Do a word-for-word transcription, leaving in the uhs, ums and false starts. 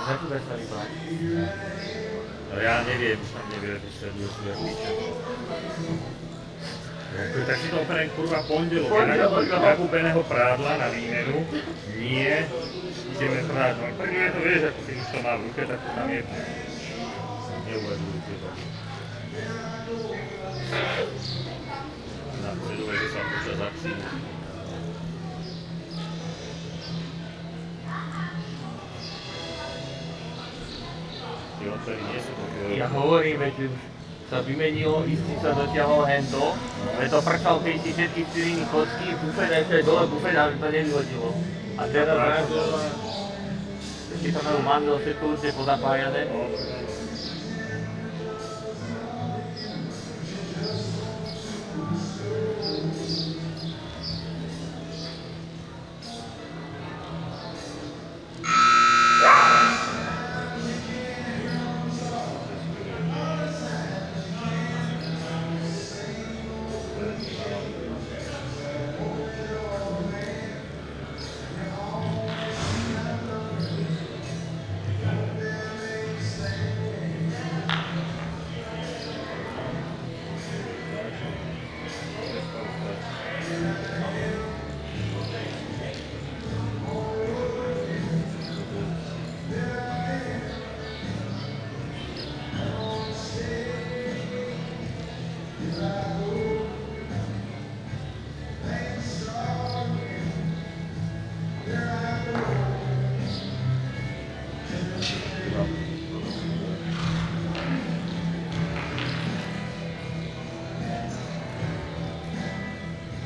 Za tu sa vybrať. No ja neviem, už tam neviem, že sledujú svoje píče. Tak si to operem kurva pondelok, ja nakúpeného prádla na výmenu, nie, ideme prát, no prvne to vieš, ako keď už to má v ruke, tak to tam je, neuvedujte to. Napreduje, že sa počas akcií. Tí odpery nie sú také... Ja hovorím, veď už sa vymenilo, istý sa dotiahol hento, veď to frčal päťdesiat všetky štyrini kocky, bufet ešte aj dole bufet, ale to nevyhodilo. A teraz zrazu... Ešte tam majú mandel, všetko určite pozapájané.